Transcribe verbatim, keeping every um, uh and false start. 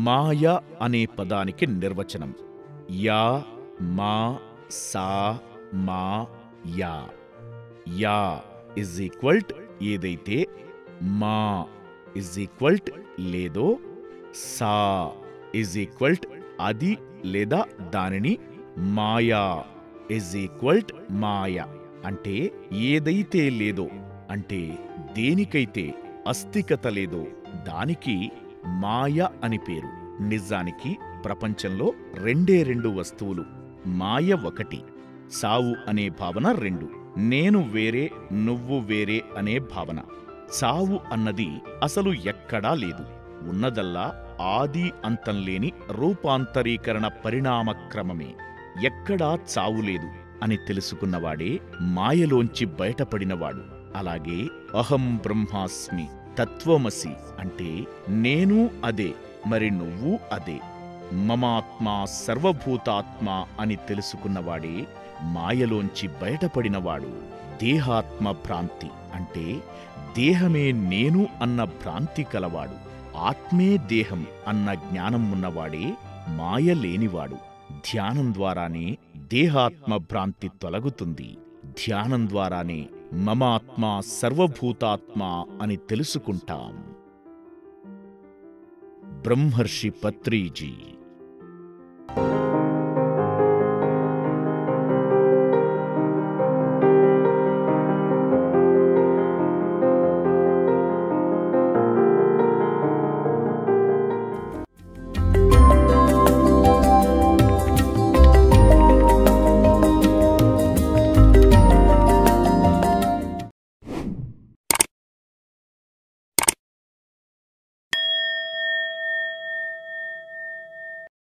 మాయ అనే పదానికి నిర్వచనం. యా, మా, సా, మా, యా. యా ఇజ్ ఈక్వల్ట్ ఏదైతే, మా ఇజ్ ఈక్వల్ట్ లేదో, సా ఇజ్ ఈక్వల్ట్ అది లేదా దానిని, మాయా ఇజ్ ఈక్వల్ట్ మాయ అంటే ఏదైతే లేదో, అంటే దేనికైతే అస్తికత లేదో దానికి మాయ అని పేరు. నిజానికి ప్రపంచంలో రెండే రెండు వస్తువులు. మాయ ఒకటి, సావు అనే భావన రెండు. నేను వేరే, నువ్వు వేరే అనే భావన. సావు అన్నది అసలు ఎక్కడా లేదు. ఉన్నదల్లా ఆది అంతం లేని రూపాంతరీకరణ పరిణామక్రమమే. ఎక్కడా చావులేదు అని తెలుసుకున్నవాడే మాయలోంచి బయటపడినవాడు. అలాగే అహం బ్రహ్మాస్మి, తత్వమసి అంటే నేను అదే, మరి నువ్వు అదే. మమాత్మా సర్వభూతాత్మ అని తెలుసుకున్నవాడే మాయలోంచి బయటపడినవాడు. దేహాత్మ భ్రాంతి అంటే దేహమే నేను అన్న భ్రాంతి కలవాడు. ఆత్మే దేహం అన్న జ్ఞానం ఉన్నవాడే మాయ లేనివాడు. ధ్యానం ద్వారానే దేహాత్మ భ్రాంతి తొలగుతుంది. ధ్యానం ద్వారానే మమాత్మ సర్వభూతాత్మ అని తెలుసుకుంటాం. బ్రహ్మర్షి పత్రిజీ.